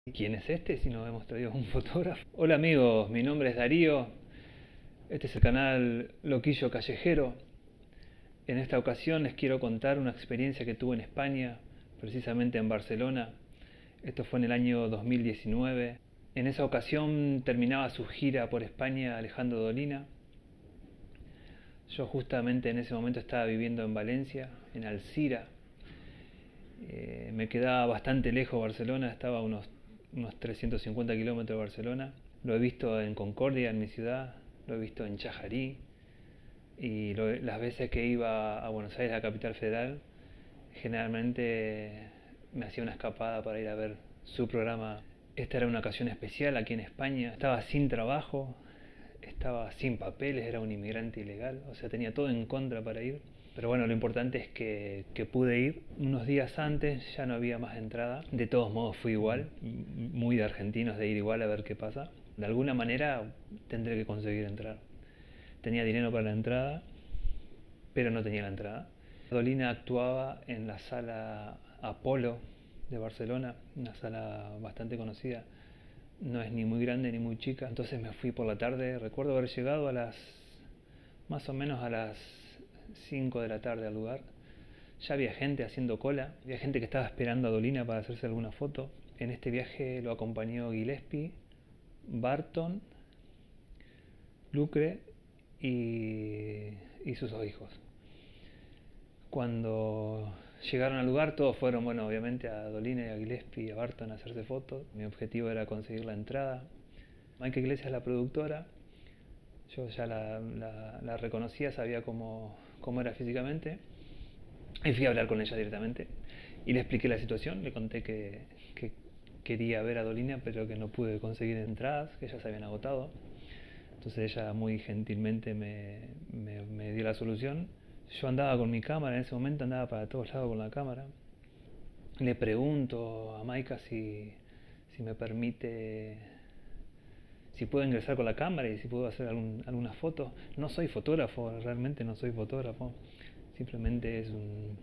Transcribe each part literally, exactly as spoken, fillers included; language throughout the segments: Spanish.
¿Quién es este si no hemos traído un fotógrafo? Hola amigos, mi nombre es Darío. Este es el canal Loquillo Callejero. En esta ocasión les quiero contar una experiencia que tuve en España, precisamente en Barcelona. Esto fue en el año dos mil diecinueve. En esa ocasión terminaba su gira por España Alejandro Dolina. Yo justamente en ese momento estaba viviendo en Valencia, en Alcira. Eh, me quedaba bastante lejos de Barcelona, estaba a unos, unos trescientos cincuenta kilómetros de Barcelona. Lo he visto en Concordia, en mi ciudad, lo he visto en Chajarí, y lo, las veces que iba a Buenos Aires, la capital federal, generalmente me hacía una escapada para ir a ver su programa. Esta era una ocasión especial aquí en España. Estaba sin trabajo, estaba sin papeles, era un inmigrante ilegal, o sea, tenía todo en contra para ir. Pero bueno, lo importante es que, que pude ir. Unos días antes ya no había más entrada. De todos modos fui igual, muy de argentinos, de ir igual a ver qué pasa. De alguna manera tendré que conseguir entrar. Tenía dinero para la entrada, pero no tenía la entrada. Dolina actuaba en la sala Apolo de Barcelona, una sala bastante conocida. No es ni muy grande ni muy chica. Entonces me fui por la tarde. Recuerdo haber llegado a las, más o menos a las cinco de la tarde al lugar. Ya había gente haciendo cola, había gente que estaba esperando a Dolina para hacerse alguna foto. En este viaje lo acompañó Gillespie, Barton, Lucre y, y sus dos hijos. Cuando llegaron al lugar, todos fueron, bueno, obviamente a Dolina y a Gillespie y a Barton a hacerse fotos. Mi objetivo era conseguir la entrada. Maika Iglesias, la productora, yo ya la, la, la reconocía, sabía cómo, cómo era físicamente, y fui a hablar con ella directamente y le expliqué la situación. Le conté que, que quería ver a Dolina pero que no pude conseguir entradas, que ya se habían agotado. Entonces ella muy gentilmente me, me, me dio la solución. Yo andaba con mi cámara, en ese momento andaba para todos lados con la cámara. Le pregunto a Maika si, si me permite, si puedo ingresar con la cámara y si puedo hacer algún, alguna foto. No soy fotógrafo, realmente no soy fotógrafo. Simplemente es un...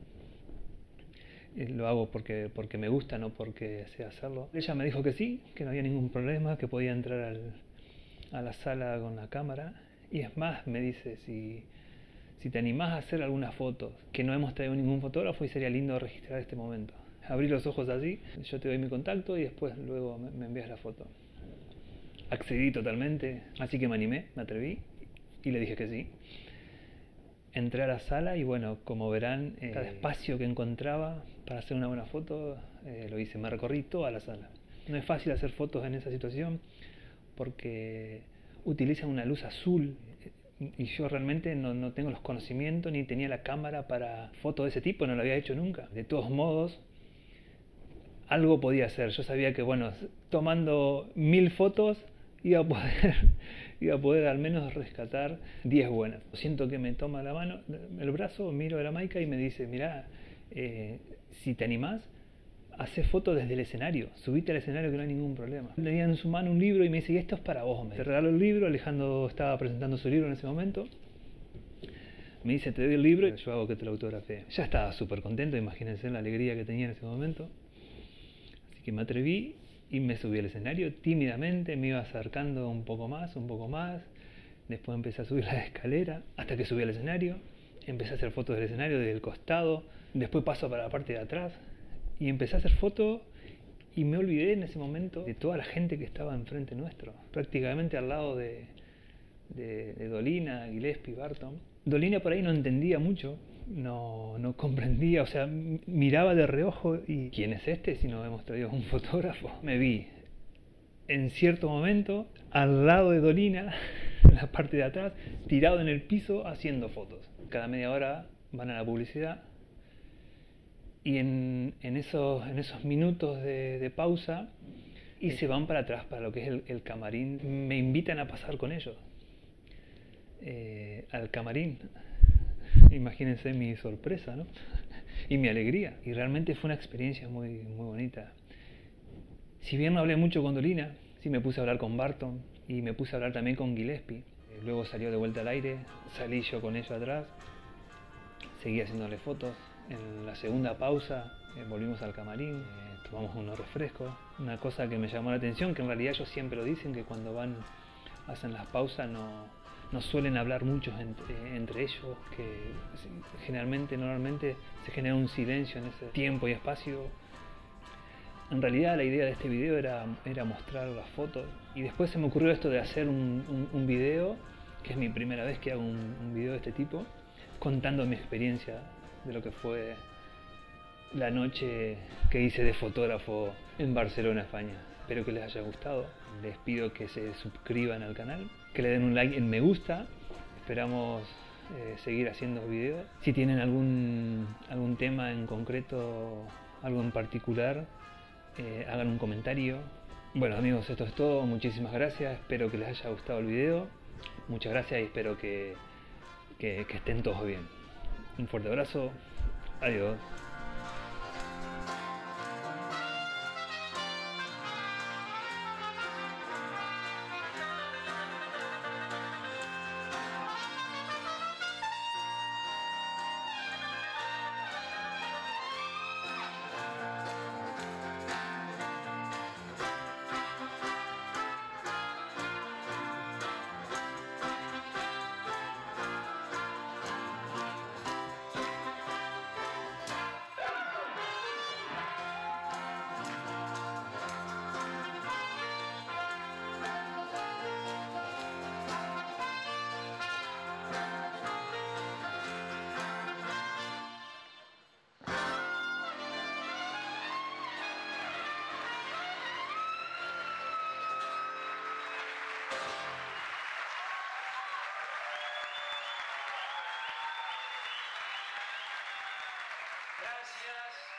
lo hago porque, porque me gusta, no porque sé hacerlo. Ella me dijo que sí, que no había ningún problema, que podía entrar al, a la sala con la cámara. Y es más, me dice, si, si te animás a hacer algunas fotos, que no hemos traído ningún fotógrafo y sería lindo registrar este momento. Abrí los ojos así, yo te doy mi contacto y después luego me, me envías la foto. Accedí totalmente, así que me animé, me atreví y le dije que sí. Entré a la sala y bueno, como verán, eh, cada espacio que encontraba para hacer una buena foto eh, lo hice, me recorrí toda la sala. No es fácil hacer fotos en esa situación porque utilizan una luz azul y yo realmente no, no tengo los conocimientos ni tenía la cámara para fotos de ese tipo, no lo había hecho nunca. De todos modos, algo podía hacer. Yo sabía que bueno, tomando mil fotos iba a poder, iba a poder al menos rescatar diez buenas. Siento que me toma la mano, el brazo, miro a la Maika y me dice, mirá, eh, si te animás, hacé fotos desde el escenario, subite al escenario que no hay ningún problema. Le di en su mano un libro y me dice, y esto es para vos. Me regaló el libro, Alejandro estaba presentando su libro en ese momento. Me dice, te doy el libro y yo hago que te lo autografee. Ya estaba súper contento, imagínense la alegría que tenía en ese momento. Así que me atreví y me subí al escenario tímidamente, me iba acercando un poco más, un poco más. Después empecé a subir la escalera hasta que subí al escenario. Empecé a hacer fotos del escenario desde el costado. Después paso para la parte de atrás y empecé a hacer fotos y me olvidé en ese momento de toda la gente que estaba enfrente nuestro. Prácticamente al lado de, de, de Dolina, Gillespie, Barton. Dolina por ahí no entendía mucho. No, no comprendía, o sea, miraba de reojo y ¿quién es este si no hemos traído un fotógrafo? Me vi en cierto momento al lado de Dolina, en la parte de atrás, tirado en el piso haciendo fotos. Cada media hora van a la publicidad y en, en, esos, en esos minutos de, de pausa y se van para atrás, para lo que es el, el camarín. Me invitan a pasar con ellos eh, al camarín. Imagínense mi sorpresa, ¿no? Y mi alegría. Y realmente fue una experiencia muy, muy bonita. Si bien no hablé mucho con Dolina, sí me puse a hablar con Barton y me puse a hablar también con Gillespie. Luego salió de vuelta al aire, salí yo con ellos atrás, seguí haciéndole fotos. En la segunda pausa eh, volvimos al camarín, eh, tomamos unos refrescos. Una cosa que me llamó la atención, que en realidad ellos siempre lo dicen, que cuando van, hacen las pausas, no, no suelen hablar mucho entre, entre ellos, que generalmente, normalmente se genera un silencio en ese tiempo y espacio. En realidad la idea de este video era, era mostrar las fotos, y después se me ocurrió esto de hacer un, un, un video, que es mi primera vez que hago un, un video de este tipo, contando mi experiencia de lo que fue la noche que hice de fotógrafo en Barcelona, España. Espero que les haya gustado. Les pido que se suscriban al canal, que le den un like en me gusta. Esperamos eh, seguir haciendo videos. Si tienen algún, algún tema en concreto, algo en particular, eh, hagan un comentario. Bueno amigos, esto es todo. Muchísimas gracias. Espero que les haya gustado el video. Muchas gracias y espero que, que, que estén todos bien. Un fuerte abrazo. Adiós. Gracias.